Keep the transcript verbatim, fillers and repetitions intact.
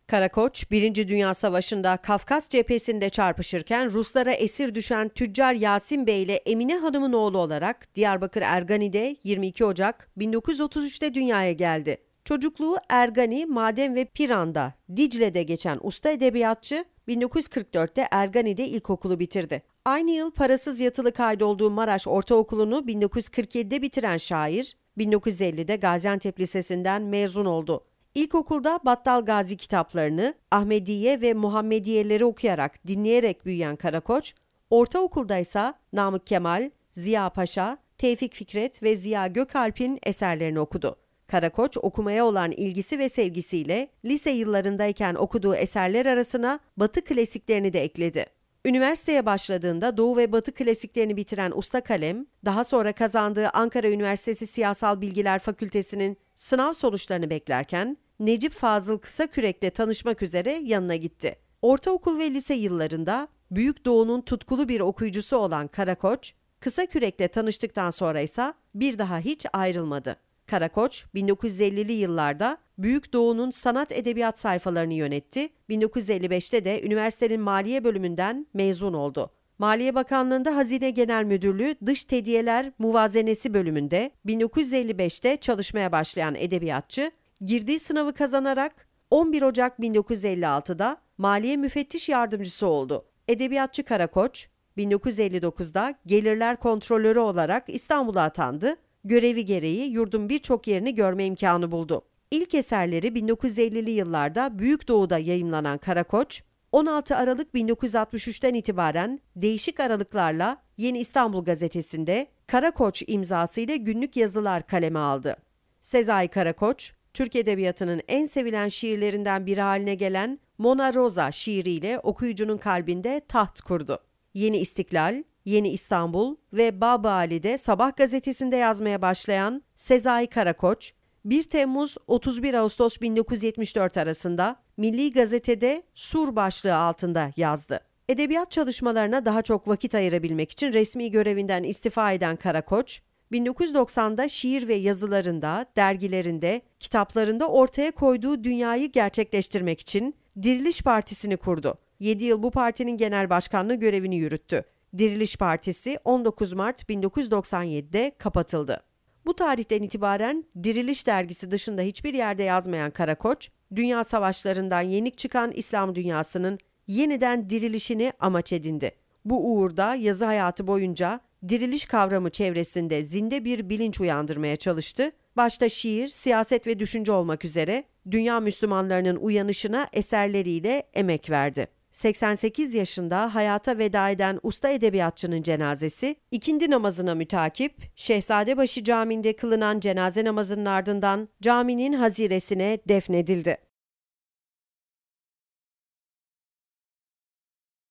Karakoç, Birinci Dünya Savaşı'nda Kafkas cephesinde çarpışırken Ruslara esir düşen tüccar Yasin Bey ile Emine Hanım'ın oğlu olarak Diyarbakır Ergani'de yirmi iki Ocak bin dokuz yüz otuz üçte dünyaya geldi. Çocukluğu Ergani, Maden ve Piran'da, Dicle'de geçen usta edebiyatçı, bin dokuz yüz kırk dörtte Ergani'de ilkokulu bitirdi. Aynı yıl parasız yatılı kaydolduğu Maraş Ortaokulu'nu bin dokuz yüz kırk yedide bitiren şair, bin dokuz yüz ellide Gaziantep Lisesi'nden mezun oldu. İlkokulda Battal Gazi kitaplarını, Ahmediye ve Muhammediyeleri okuyarak, dinleyerek büyüyen Karakoç, ortaokulda ise Namık Kemal, Ziya Paşa, Tevfik Fikret ve Ziya Gökalp'in eserlerini okudu. Karakoç, okumaya olan ilgisi ve sevgisiyle lise yıllarındayken okuduğu eserler arasına Batı klasiklerini de ekledi. Üniversiteye başladığında Doğu ve Batı klasiklerini bitiren usta kalem, daha sonra kazandığı Ankara Üniversitesi Siyasal Bilgiler Fakültesi'nin sınav sonuçlarını beklerken, Necip Fazıl Kısakürek'le tanışmak üzere yanına gitti. Ortaokul ve lise yıllarında Büyük Doğu'nun tutkulu bir okuyucusu olan Karakoç, Kısakürek'le tanıştıktan sonra ise bir daha hiç ayrılmadı. Karakoç, bin dokuz yüz ellili yıllarda Büyük Doğu'nun sanat edebiyat sayfalarını yönetti, bin dokuz yüz elli beşte de üniversitenin Maliye bölümünden mezun oldu. Maliye Bakanlığı'nda Hazine Genel Müdürlüğü Dış Tediyeler Muvazenesi bölümünde bin dokuz yüz elli beşte çalışmaya başlayan edebiyatçı, girdiği sınavı kazanarak on bir Ocak bin dokuz yüz elli altıda Maliye Müfettiş Yardımcısı oldu. Edebiyatçı Karakoç, bin dokuz yüz elli dokuzda Gelirler Kontrolörü olarak İstanbul'a atandı. Görevi gereği yurdun birçok yerini görme imkanı buldu. İlk eserleri bin dokuz yüz ellili yıllarda Büyük Doğu'da yayımlanan Karakoç, on altı Aralık bin dokuz yüz altmış üçten itibaren değişik aralıklarla Yeni İstanbul Gazetesi'nde Karakoç imzasıyla günlük yazılar kaleme aldı. Sezai Karakoç, Türk Edebiyatı'nın en sevilen şiirlerinden biri haline gelen Mona Rosa şiiriyle okuyucunun kalbinde taht kurdu. Yeni İstiklal, Yeni İstanbul ve Bab-ı Ali'de Sabah gazetesinde yazmaya başlayan Sezai Karakoç, bir Temmuz otuz bir Ağustos bin dokuz yüz yetmiş dört arasında Milli Gazete'de Sur başlığı altında yazdı. Edebiyat çalışmalarına daha çok vakit ayırabilmek için resmi görevinden istifa eden Karakoç, bin dokuz yüz doksanda şiir ve yazılarında, dergilerinde, kitaplarında ortaya koyduğu dünyayı gerçekleştirmek için Diriliş Partisi'ni kurdu. yedi yıl bu partinin genel başkanlığı görevini yürüttü. Diriliş Partisi on dokuz Mart bin dokuz yüz doksan yedide kapatıldı. Bu tarihten itibaren Diriliş dergisi dışında hiçbir yerde yazmayan Karakoç, dünya savaşlarından yenik çıkan İslam dünyasının yeniden dirilişini amaç edindi. Bu uğurda yazı hayatı boyunca diriliş kavramı çevresinde zinde bir bilinç uyandırmaya çalıştı. Başta şiir, siyaset ve düşünce olmak üzere dünya Müslümanlarının uyanışına eserleriyle emek verdi. seksen sekiz yaşında hayata veda eden usta edebiyatçının cenazesi, ikindi namazına mütakip Şehzadebaşı Camii'nde kılınan cenaze namazının ardından caminin haziresine defnedildi.